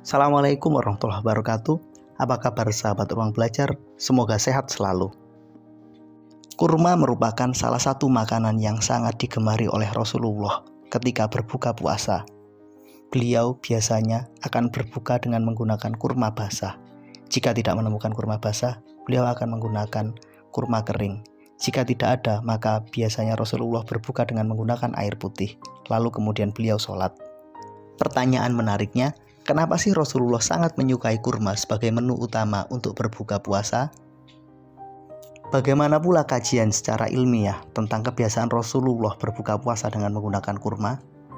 Assalamualaikum warahmatullahi wabarakatuh. Apa kabar sahabat ruang belajar? Semoga sehat selalu. Kurma merupakan salah satu makanan yang sangat digemari oleh Rasulullah ketika berbuka puasa. Beliau biasanya akan berbuka dengan menggunakan kurma basah. Jika tidak menemukan kurma basah, beliau akan menggunakan kurma kering. Jika tidak ada, maka biasanya Rasulullah berbuka dengan menggunakan air putih. Lalu kemudian beliau sholat. Pertanyaan menariknya, kenapa sih Rasulullah sangat menyukai kurma sebagai menu utama untuk berbuka puasa? Bagaimana pula kajian secara ilmiah tentang kebiasaan Rasulullah berbuka puasa dengan menggunakan kurma?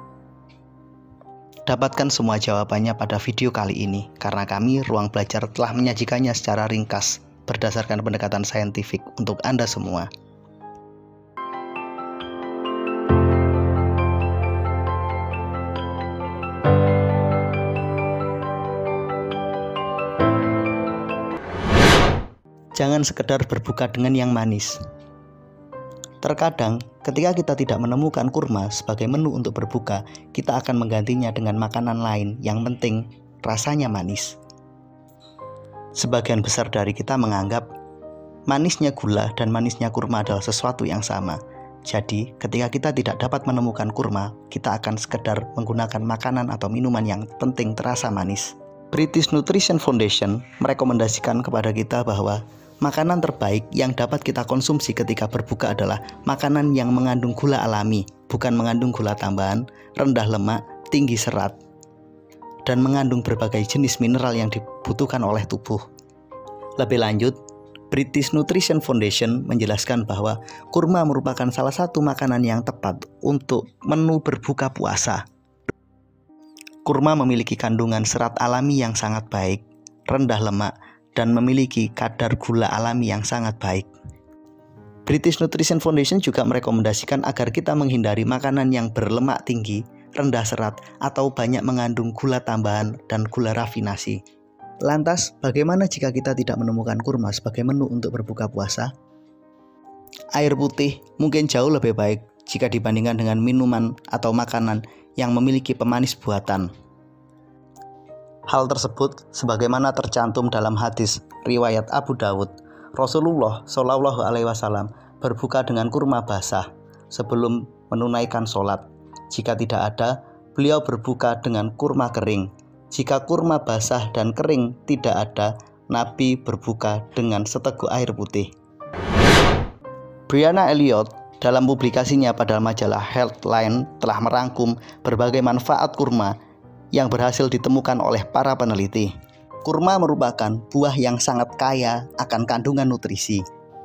Dapatkan semua jawabannya pada video kali ini, karena kami Ruang Belajar telah menyajikannya secara ringkas berdasarkan pendekatan saintifik untuk Anda semua. Jangan sekedar berbuka dengan yang manis. Terkadang, ketika kita tidak menemukan kurma sebagai menu untuk berbuka, kita akan menggantinya dengan makanan lain yang penting rasanya manis. Sebagian besar dari kita menganggap manisnya gula dan manisnya kurma adalah sesuatu yang sama. Jadi, ketika kita tidak dapat menemukan kurma, kita akan sekedar menggunakan makanan atau minuman yang penting terasa manis. British Nutrition Foundation merekomendasikan kepada kita bahwa makanan terbaik yang dapat kita konsumsi ketika berbuka adalah makanan yang mengandung gula alami, bukan mengandung gula tambahan, rendah lemak, tinggi serat, dan mengandung berbagai jenis mineral yang dibutuhkan oleh tubuh. Lebih lanjut, British Nutrition Foundation menjelaskan bahwa kurma merupakan salah satu makanan yang tepat untuk menu berbuka puasa. Kurma memiliki kandungan serat alami yang sangat baik, rendah lemak, dan memiliki kadar gula alami yang sangat baik. British Nutrition Foundation juga merekomendasikan agar kita menghindari makanan yang berlemak tinggi, rendah serat, atau banyak mengandung gula tambahan dan gula rafinasi. Lantas, bagaimana jika kita tidak menemukan kurma sebagai menu untuk berbuka puasa? Air putih mungkin jauh lebih baik jika dibandingkan dengan minuman atau makanan yang memiliki pemanis buatan. Hal tersebut sebagaimana tercantum dalam hadis riwayat Abu Dawud. Rasulullah Shallallahu Alaihi Wasallam berbuka dengan kurma basah sebelum menunaikan sholat. Jika tidak ada, beliau berbuka dengan kurma kering. Jika kurma basah dan kering tidak ada, Nabi berbuka dengan seteguk air putih. Brianna Elliott dalam publikasinya pada majalah Healthline telah merangkum berbagai manfaat kurma yang berhasil ditemukan oleh para peneliti. Kurma merupakan buah yang sangat kaya akan kandungan nutrisi.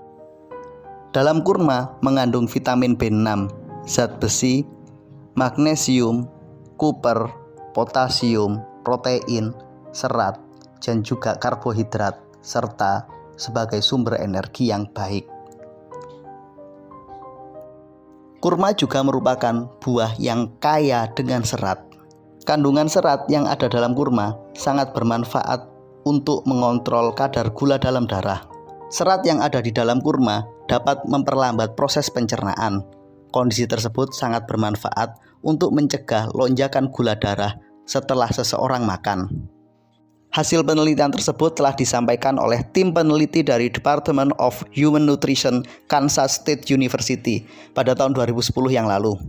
Dalam kurma mengandung vitamin B6, zat besi, magnesium, koper, potasium, protein, serat, dan juga karbohidrat, serta sebagai sumber energi yang baik. Kurma juga merupakan buah yang kaya dengan serat. Kandungan serat yang ada dalam kurma sangat bermanfaat untuk mengontrol kadar gula dalam darah. Serat yang ada di dalam kurma dapat memperlambat proses pencernaan. Kondisi tersebut sangat bermanfaat untuk mencegah lonjakan gula darah setelah seseorang makan. Hasil penelitian tersebut telah disampaikan oleh tim peneliti dari Department of Human Nutrition, Kansas State University pada tahun 2010 yang lalu.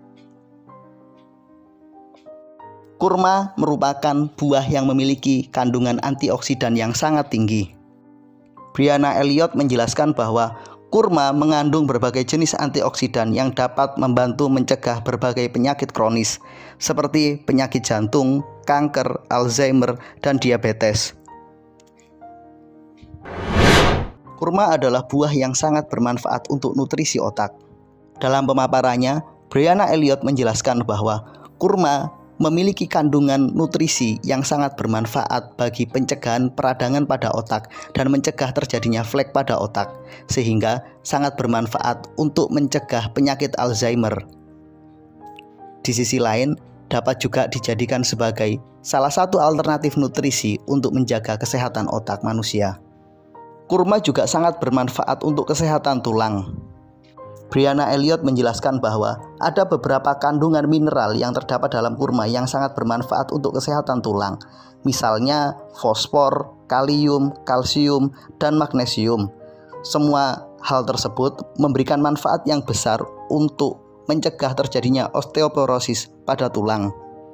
Kurma merupakan buah yang memiliki kandungan antioksidan yang sangat tinggi. Brianna Elliott menjelaskan bahwa kurma mengandung berbagai jenis antioksidan yang dapat membantu mencegah berbagai penyakit kronis seperti penyakit jantung, kanker, Alzheimer, dan diabetes. Kurma adalah buah yang sangat bermanfaat untuk nutrisi otak. Dalam pemaparannya, Brianna Elliott menjelaskan bahwa kurma memiliki kandungan nutrisi yang sangat bermanfaat bagi pencegahan peradangan pada otak dan mencegah terjadinya flek pada otak, sehingga sangat bermanfaat untuk mencegah penyakit Alzheimer. Di sisi lain, dapat juga dijadikan sebagai salah satu alternatif nutrisi untuk menjaga kesehatan otak manusia. Kurma juga sangat bermanfaat untuk kesehatan tulang. Brianna Elliott menjelaskan bahwa ada beberapa kandungan mineral yang terdapat dalam kurma yang sangat bermanfaat untuk kesehatan tulang. Misalnya fosfor, kalium, kalsium, dan magnesium. Semua hal tersebut memberikan manfaat yang besar untuk mencegah terjadinya osteoporosis pada tulang.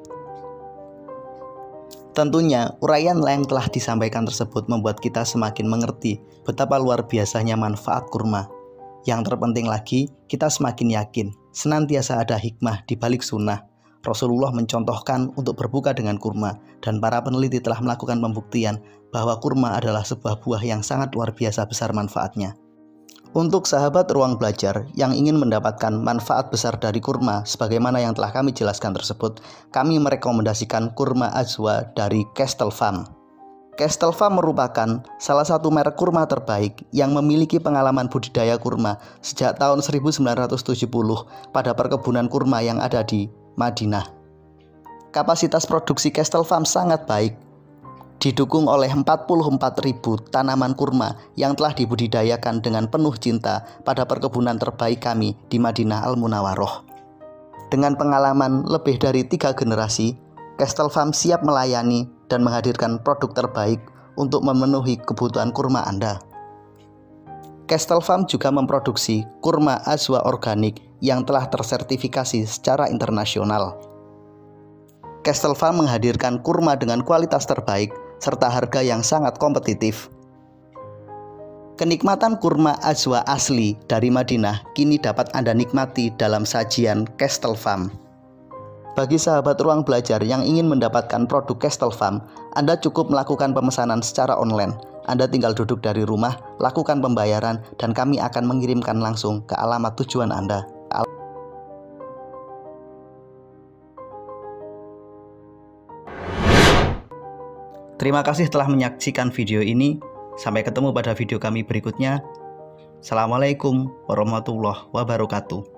Tentunya, uraian yang telah disampaikan tersebut membuat kita semakin mengerti betapa luar biasanya manfaat kurma. Yang terpenting lagi, kita semakin yakin senantiasa ada hikmah di balik sunnah. Rasulullah mencontohkan untuk berbuka dengan kurma, dan para peneliti telah melakukan pembuktian bahwa kurma adalah sebuah buah yang sangat luar biasa besar manfaatnya. Untuk sahabat ruang belajar yang ingin mendapatkan manfaat besar dari kurma sebagaimana yang telah kami jelaskan tersebut, kami merekomendasikan kurma ajwa dari Castle Farm. Castle Farm merupakan salah satu merek kurma terbaik yang memiliki pengalaman budidaya kurma sejak tahun 1970 pada perkebunan kurma yang ada di Madinah. Kapasitas produksi Castle Farm sangat baik, didukung oleh 44.000 tanaman kurma yang telah dibudidayakan dengan penuh cinta pada perkebunan terbaik kami di Madinah Al-Munawwaroh. Dengan pengalaman lebih dari 3 generasi, Castle Farm siap melayani dan menghadirkan produk terbaik untuk memenuhi kebutuhan kurma Anda. Castle Farm juga memproduksi kurma ajwa organik yang telah tersertifikasi secara internasional. Castle Farm menghadirkan kurma dengan kualitas terbaik serta harga yang sangat kompetitif. Kenikmatan kurma ajwa asli dari Madinah kini dapat Anda nikmati dalam sajian Castle Farm. Bagi sahabat ruang belajar yang ingin mendapatkan produk Castle Farm, Anda cukup melakukan pemesanan secara online. Anda tinggal duduk dari rumah, lakukan pembayaran, dan kami akan mengirimkan langsung ke alamat tujuan Anda. Terima kasih telah menyaksikan video ini. Sampai ketemu pada video kami berikutnya. Assalamualaikum warahmatullahi wabarakatuh.